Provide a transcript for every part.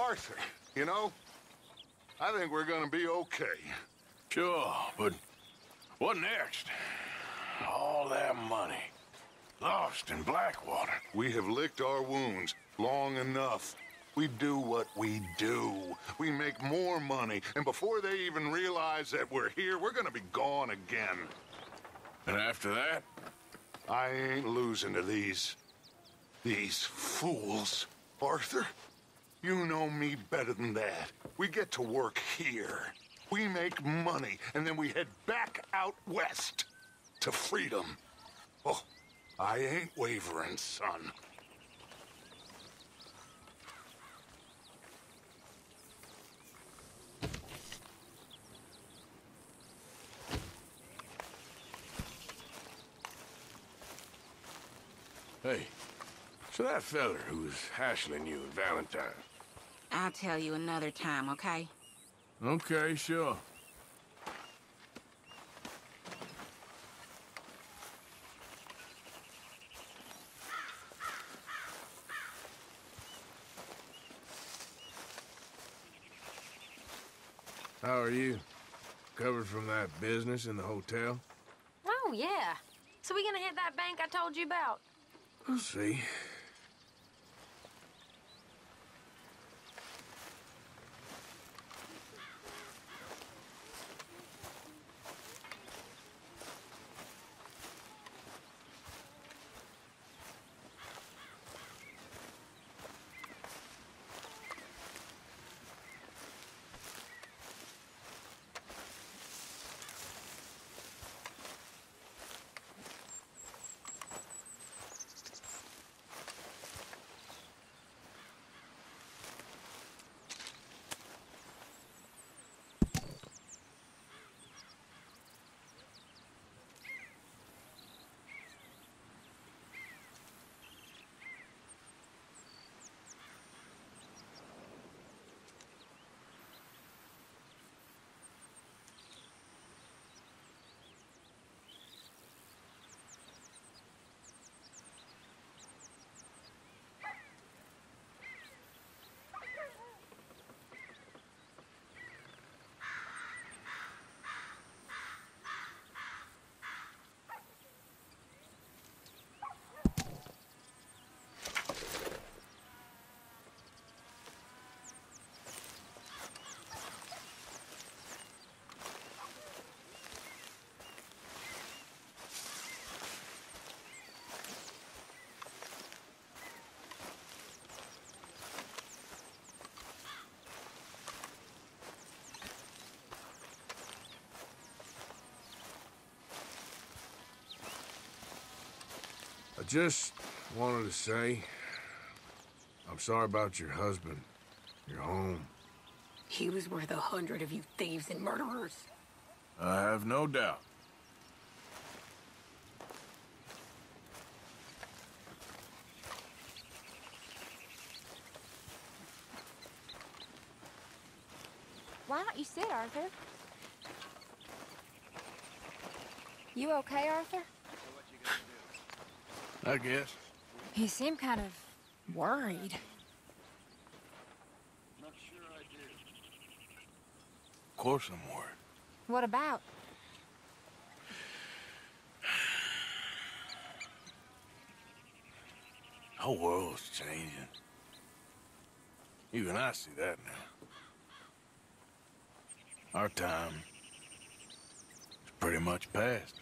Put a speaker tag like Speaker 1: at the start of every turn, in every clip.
Speaker 1: Arthur, you know, I think we're gonna be okay.
Speaker 2: Sure, but what next? All that money. Lost in Blackwater.
Speaker 1: We have licked our wounds long enough. We do what we do. We make more money, and before they even realize that we're here, we're gonna be gone again.
Speaker 2: And after that?
Speaker 1: I ain't losing to these fools. Arthur, you know me better than that. We get to work here. We make money, and then we head back out west to freedom. Oh, I ain't wavering, son.
Speaker 2: Hey, so that fella who was hassling you in Valentine.
Speaker 3: I'll tell you another time, okay?
Speaker 2: Okay, sure. How are you? Recovered from that business in the hotel?
Speaker 4: Oh, yeah. So we gonna hit that bank I told you about?
Speaker 2: We'll see. I just wanted to say, I'm sorry about your husband, your home.
Speaker 4: He was worth 100 of you thieves and murderers.
Speaker 2: I have no doubt.
Speaker 5: Why don't you sit, Arthur? You okay, Arthur?
Speaker 2: I guess.
Speaker 5: You seem kind of worried.
Speaker 2: Of course I'm worried.
Speaker 5: What about?
Speaker 2: The whole world's changing. Even I see that now. Our time is pretty much past.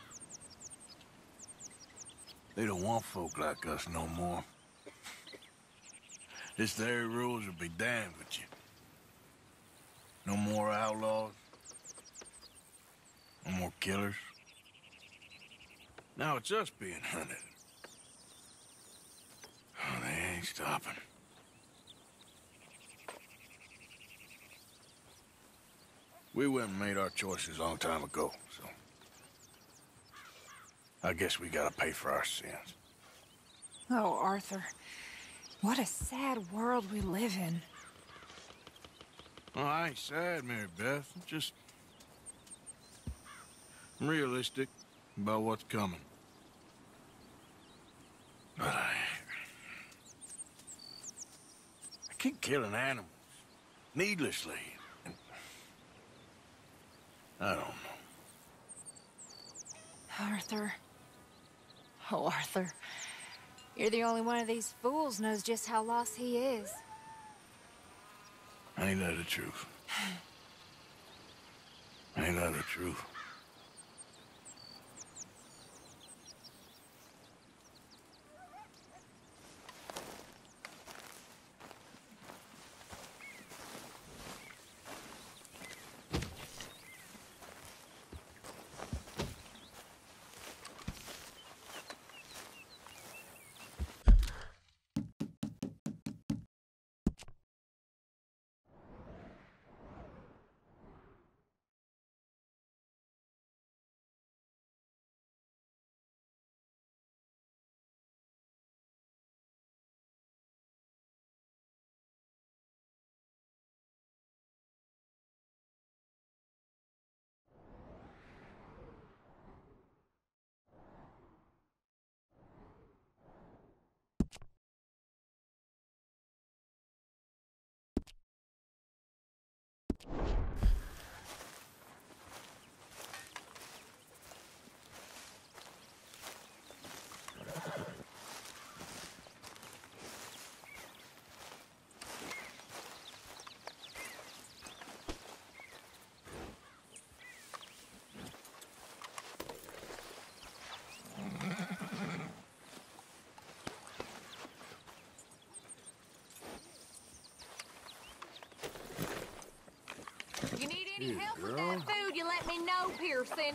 Speaker 2: They don't want folk like us no more. This very rules will be damned with you. No more outlaws. No more killers. Now it's us being hunted. Oh, they ain't stopping. We went and made our choices a long time ago, so... I guess we gotta pay for our sins.
Speaker 5: Oh, Arthur. What a sad world we live in.
Speaker 2: Well, I ain't sad, Mary Beth. I'm realistic about what's coming. But I keep killing animals. needlessly. I don't know.
Speaker 5: Arthur. Oh, Arthur. You're the only one of these fools knows just how lost he is.
Speaker 2: Ain't that the truth? Ain't that the truth?
Speaker 4: You need any
Speaker 2: Here,
Speaker 4: help with
Speaker 2: girl.
Speaker 4: that food, you let me know, Pearson.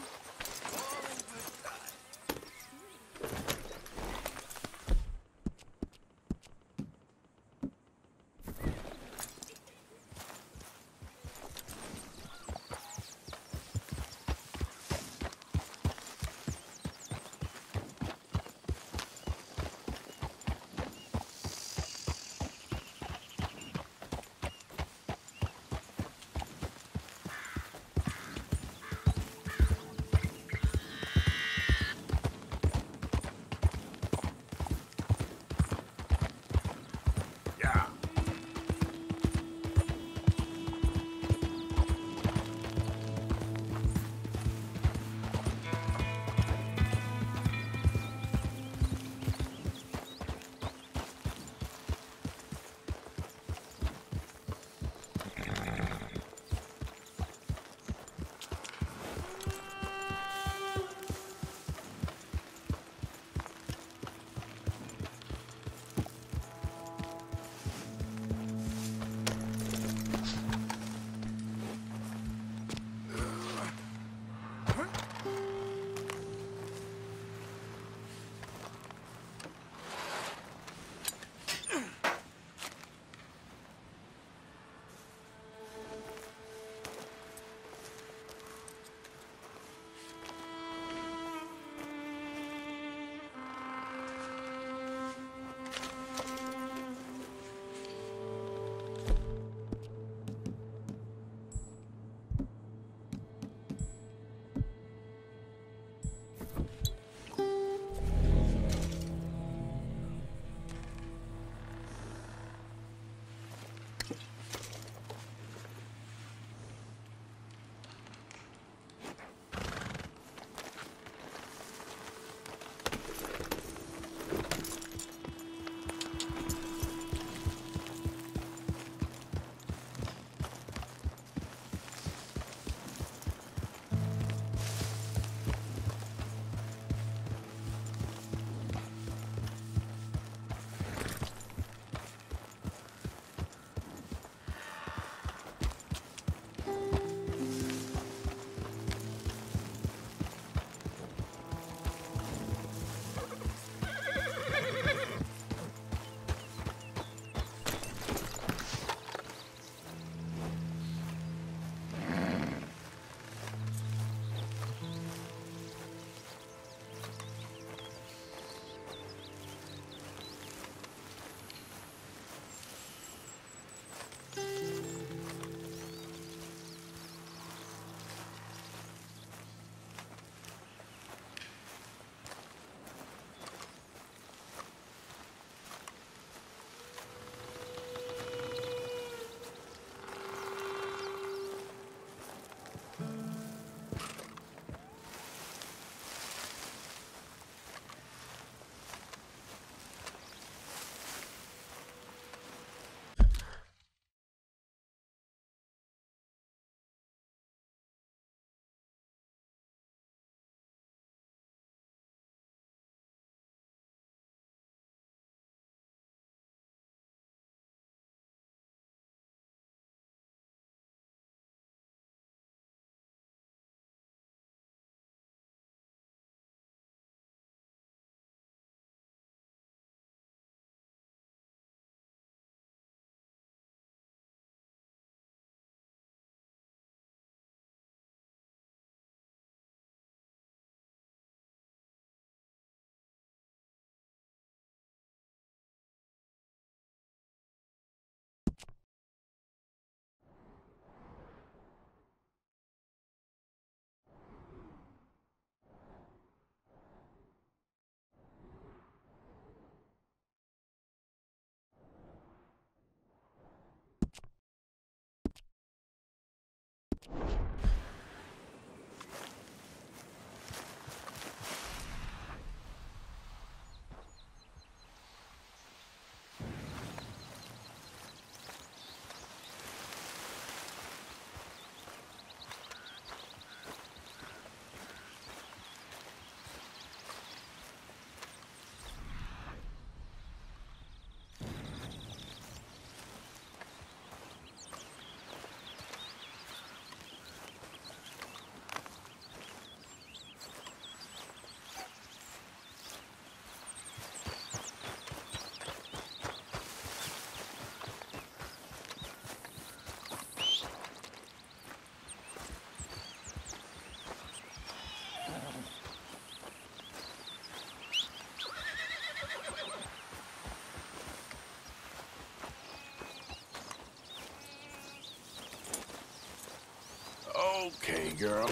Speaker 2: Okay, girl.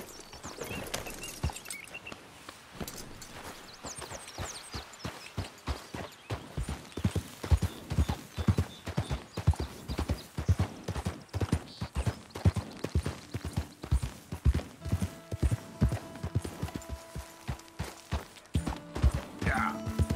Speaker 2: Yeah.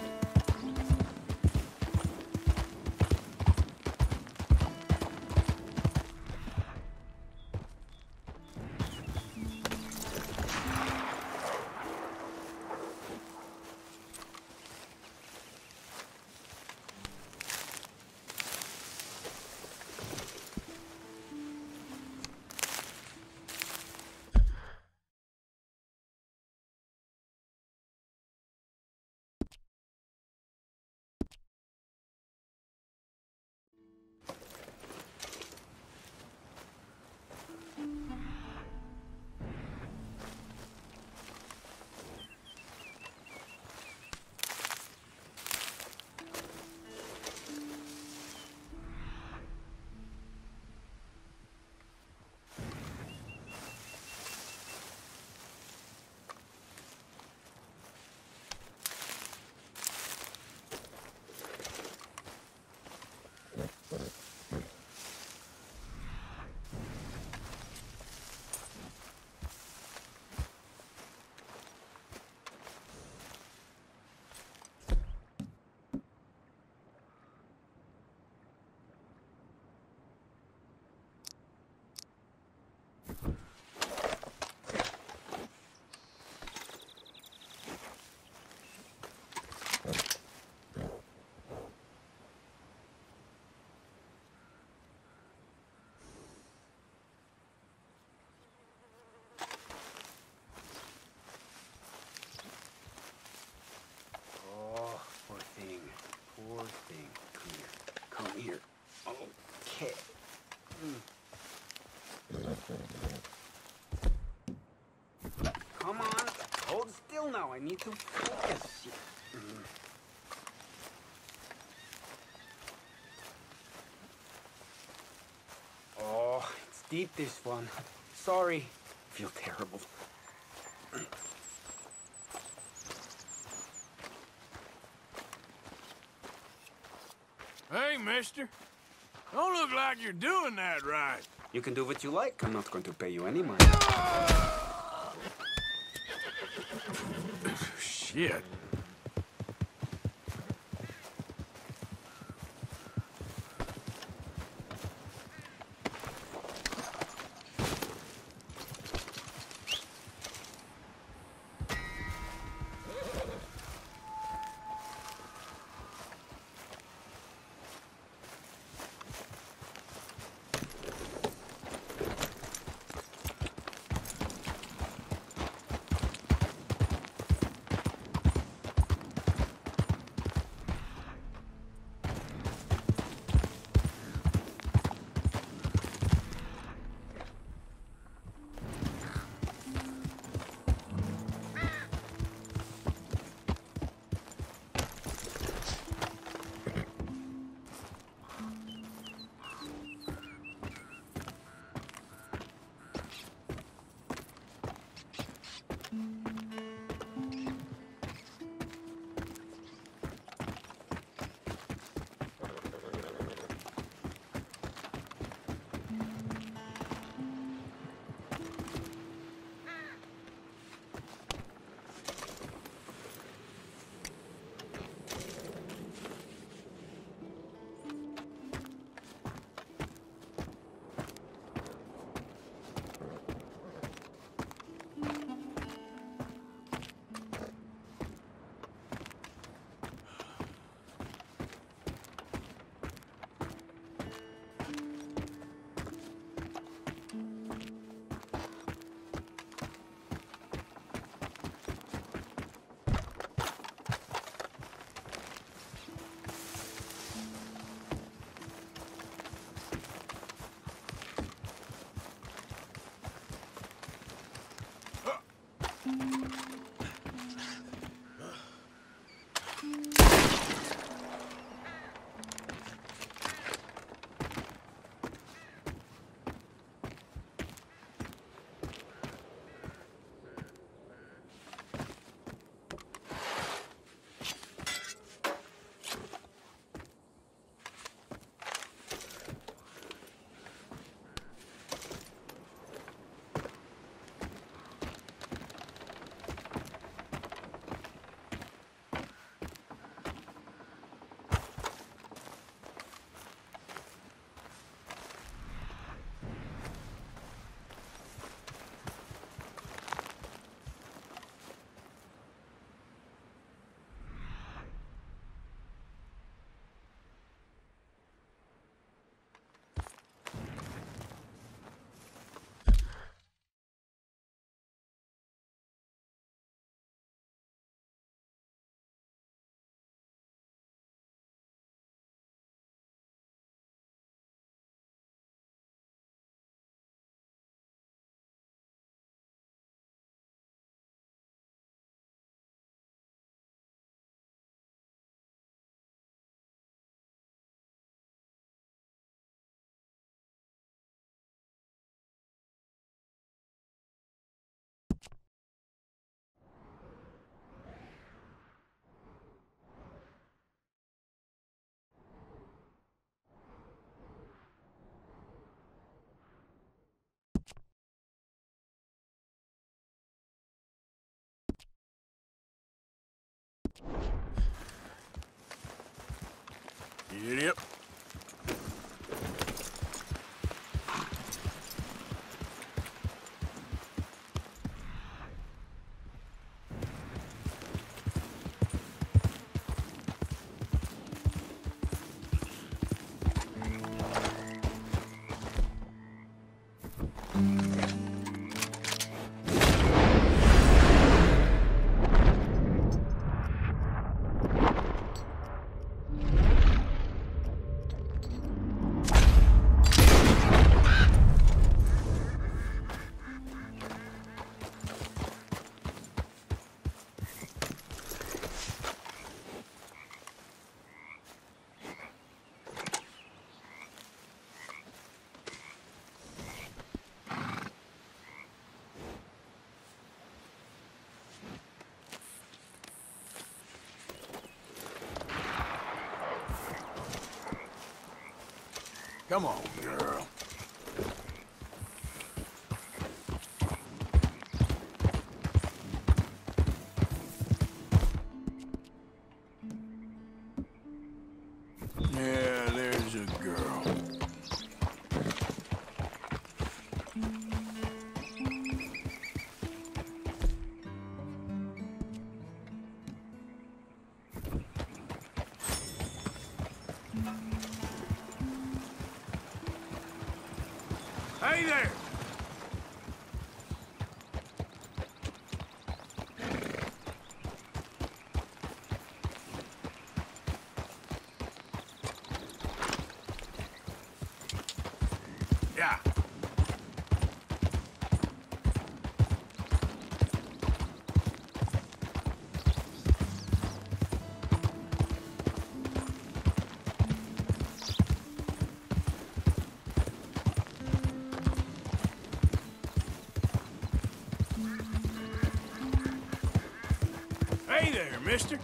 Speaker 6: Poor thing. Come here. Okay. Come on. Hold still now. I need to focus. Oh, it's deep, this one. Sorry. I feel terrible.
Speaker 2: Hey, mister. Don't look like you're doing that right.
Speaker 6: You can do what you like. I'm not going to pay you any money.
Speaker 2: Shit. Giddy up. Come on, girl. Yeah, there's a girl. Hey there! Yeah. Hey there, mister.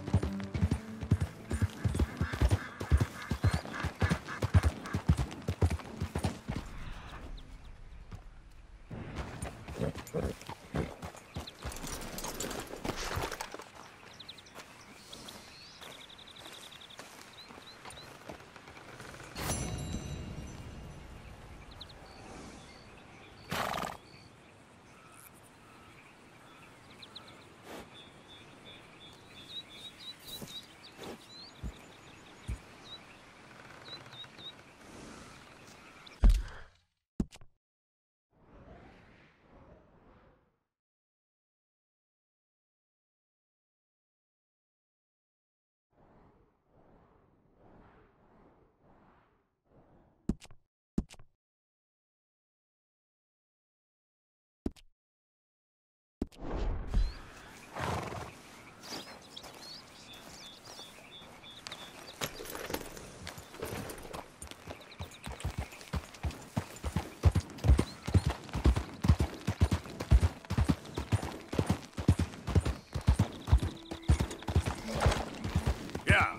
Speaker 2: Yeah.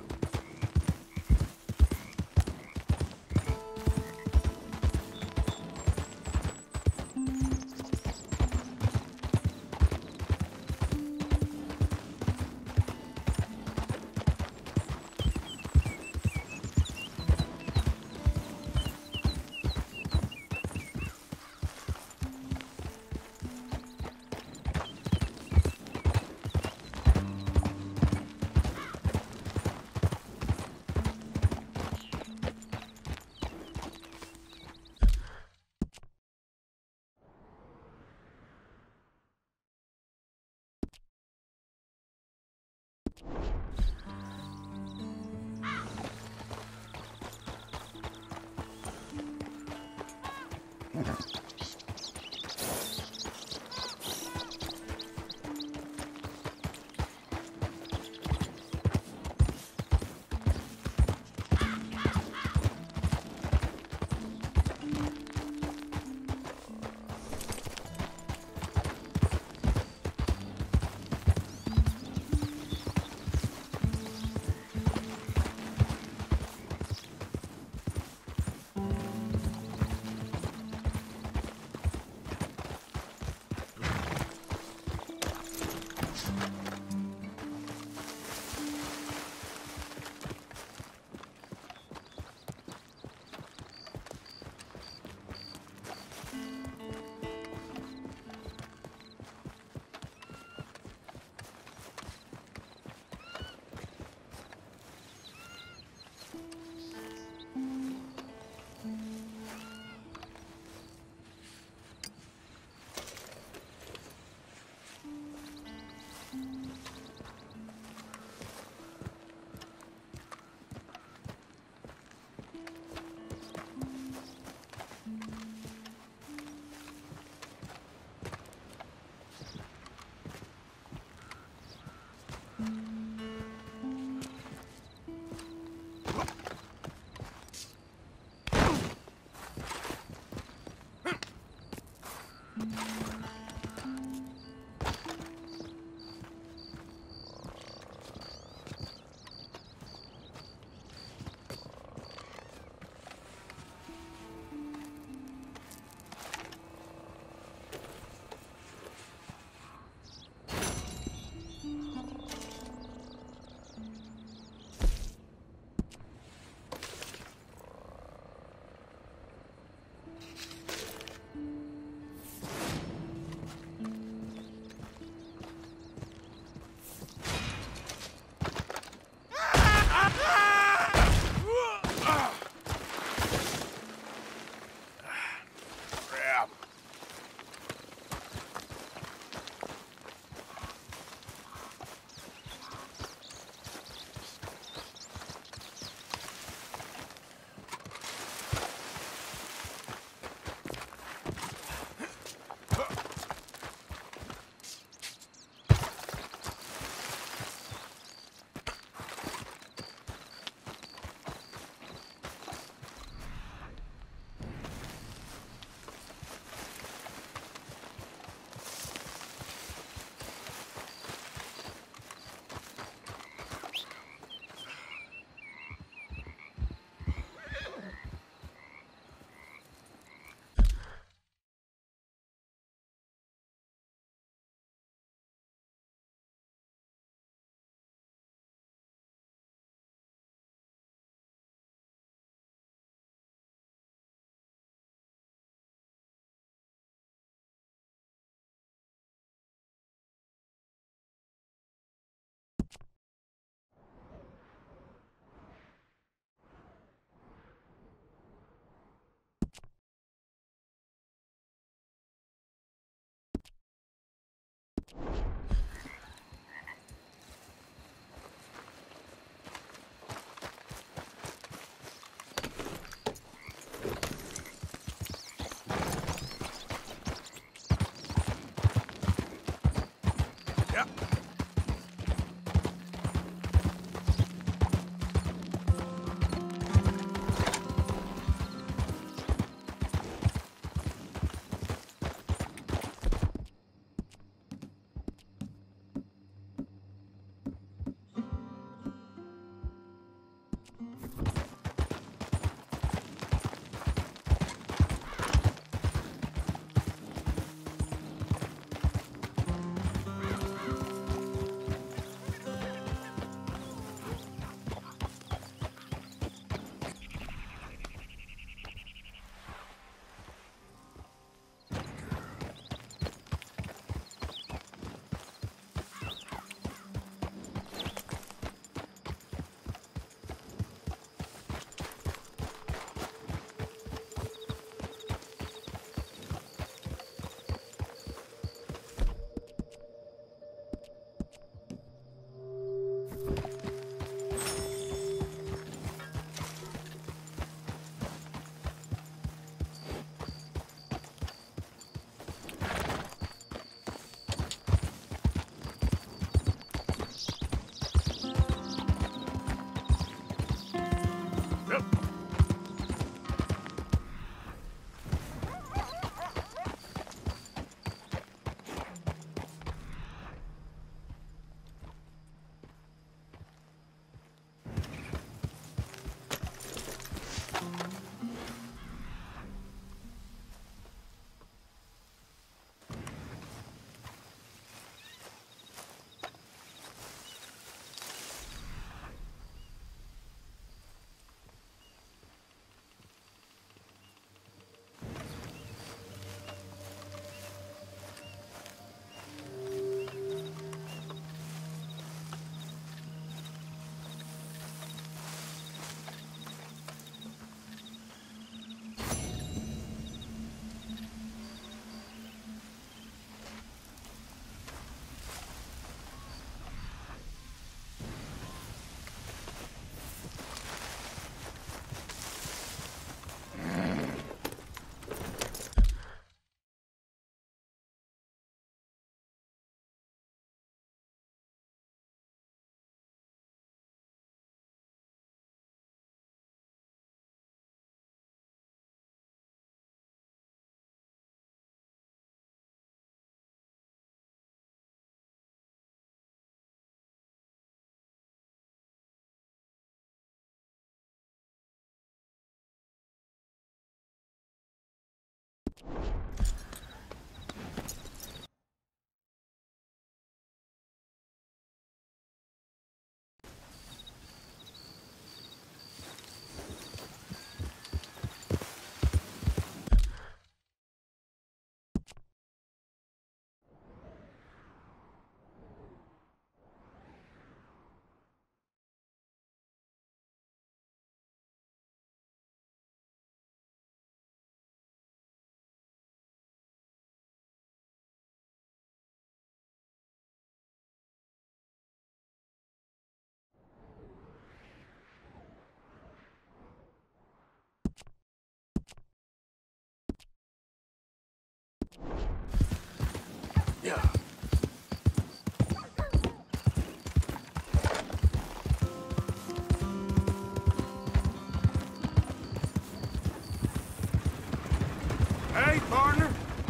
Speaker 2: Hey, partner!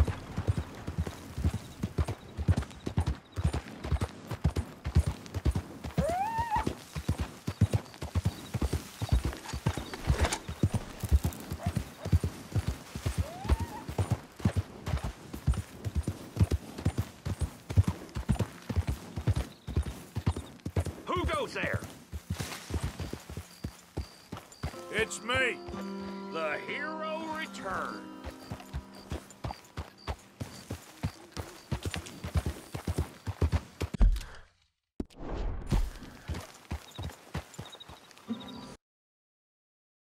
Speaker 7: Who goes there?
Speaker 2: It's me!
Speaker 7: The hero returns.